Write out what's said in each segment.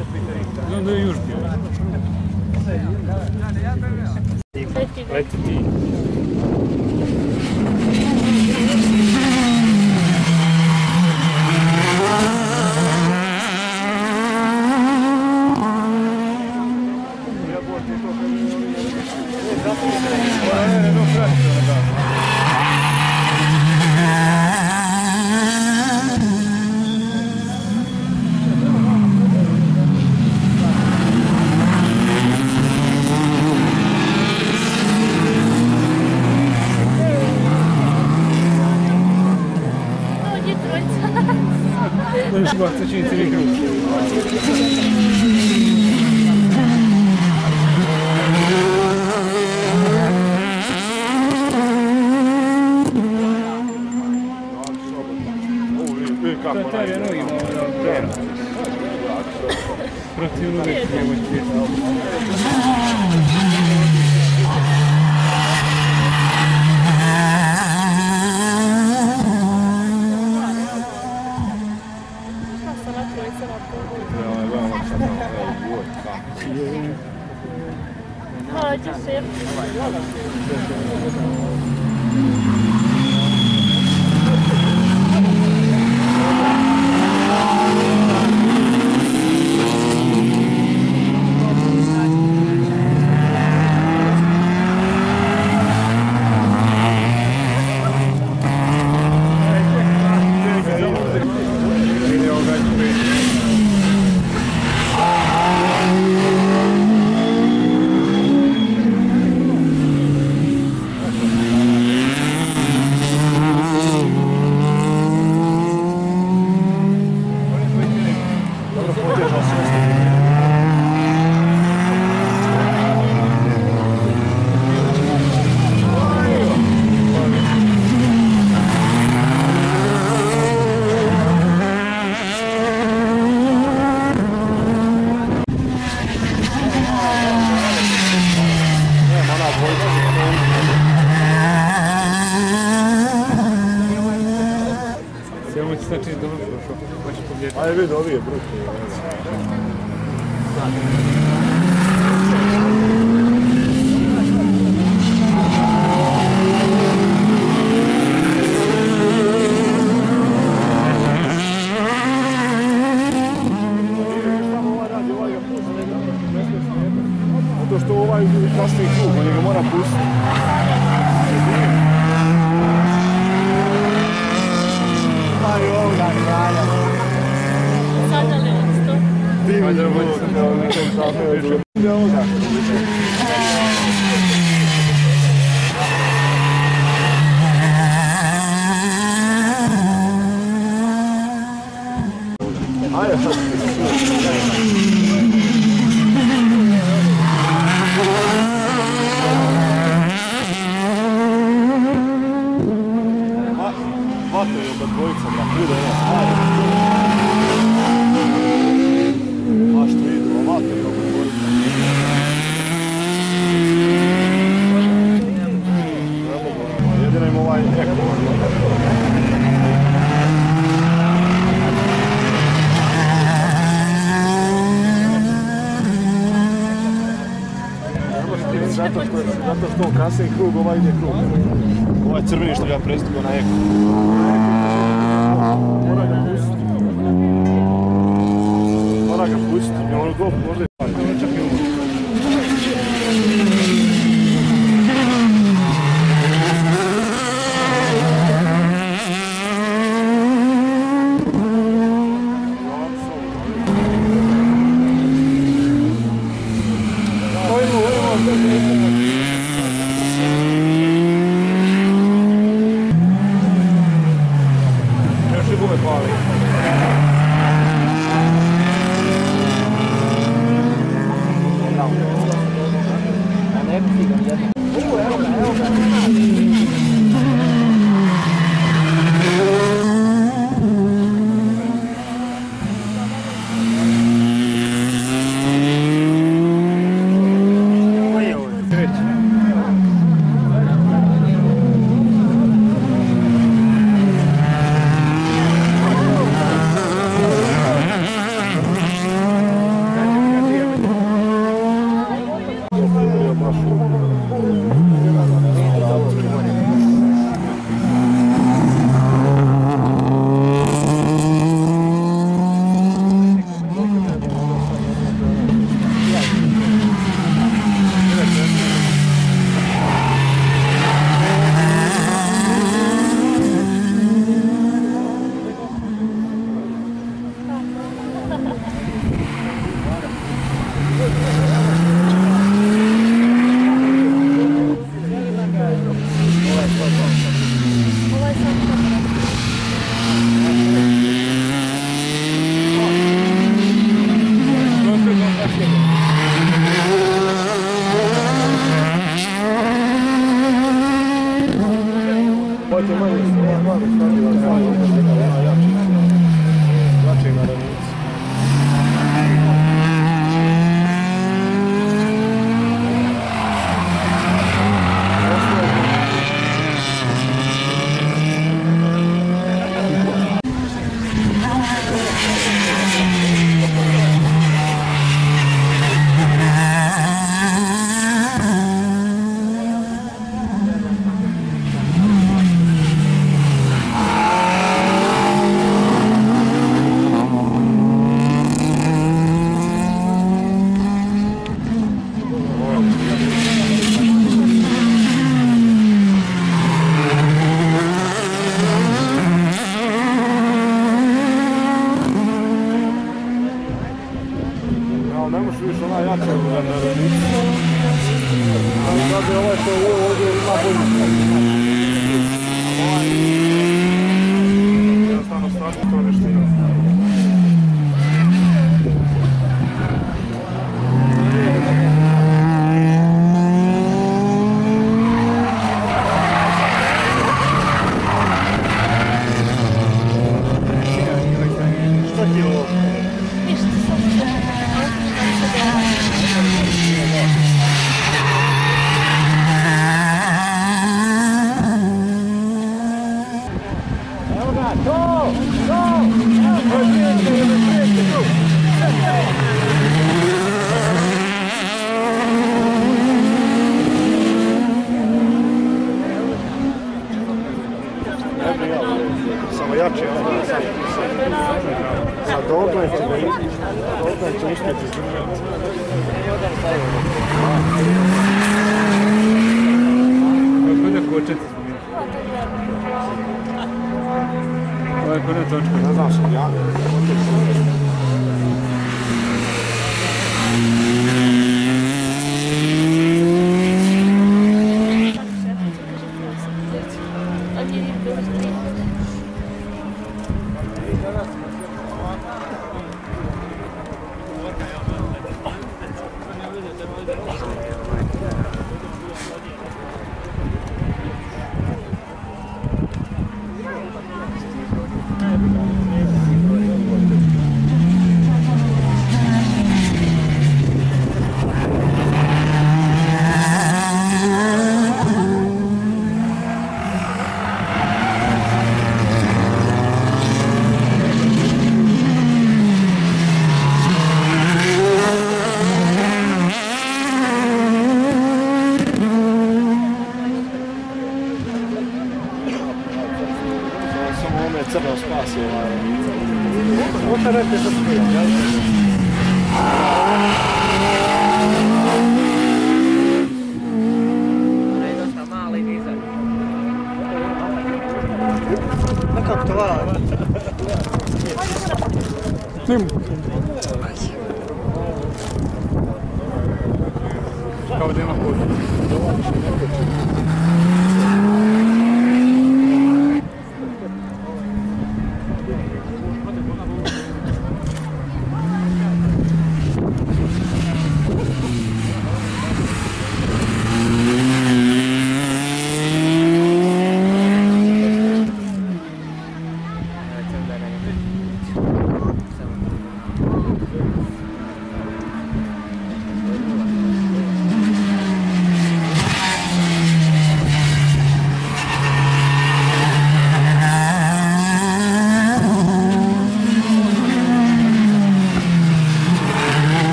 Znam da je Južki. Leti ti. Gosta de entregar. Pode ser. Samo ti znači dobro prošao, hoćeš pobjediti. Ajde vidi, ovi je bruto. Zato što ovaj kasniji krug, on ga mora pustiti. Sada li isto? Ajde, bolje. Vate je oba dvojica na kuda je stvari. A što idu, vate je oba dvojica. Jedino im ovaj eko. Zato što on kasniji krug, ovaj ide krug. Ovaj crveni što ga prestigao na eko. Mora ga pustiti. Mora ga pustiti. Ono golf možda je čak i ovo. Samo jače, sad dotle će uspjeti izdržati. Gospodin Kočet. Ovo je prva točka. Ne znam što ja. Crno spasio. Otarate za spijom, jel? Ne, dosta mali dizel. Nekako to vara. Tim. Kao da ima puta.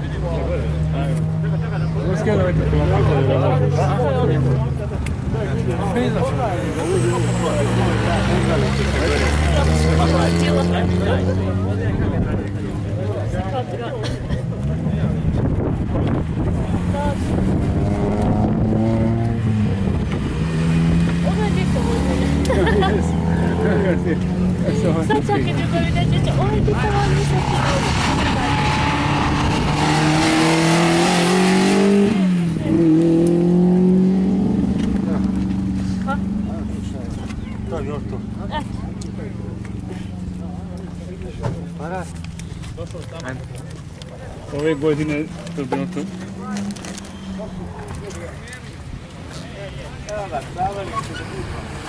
Skidavajte Sad svaki drugovi da će, oj, ti to vam nisam Tak, gotovo. Ove godine to bilo to. Evo ga, stavili se do puta.